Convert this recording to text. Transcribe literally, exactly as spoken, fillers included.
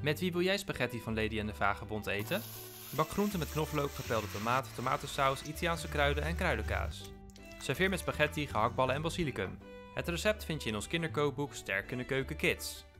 Met wie wil jij spaghetti van Lady en de Vagebond eten? Bak groenten met knoflook, gepelde tomaat, tomatensaus, Italiaanse kruiden en kruidenkaas. Serveer met spaghetti, gehaktballen en basilicum. Het recept vind je in ons kinderkookboek Sterk in de Keuken Kids.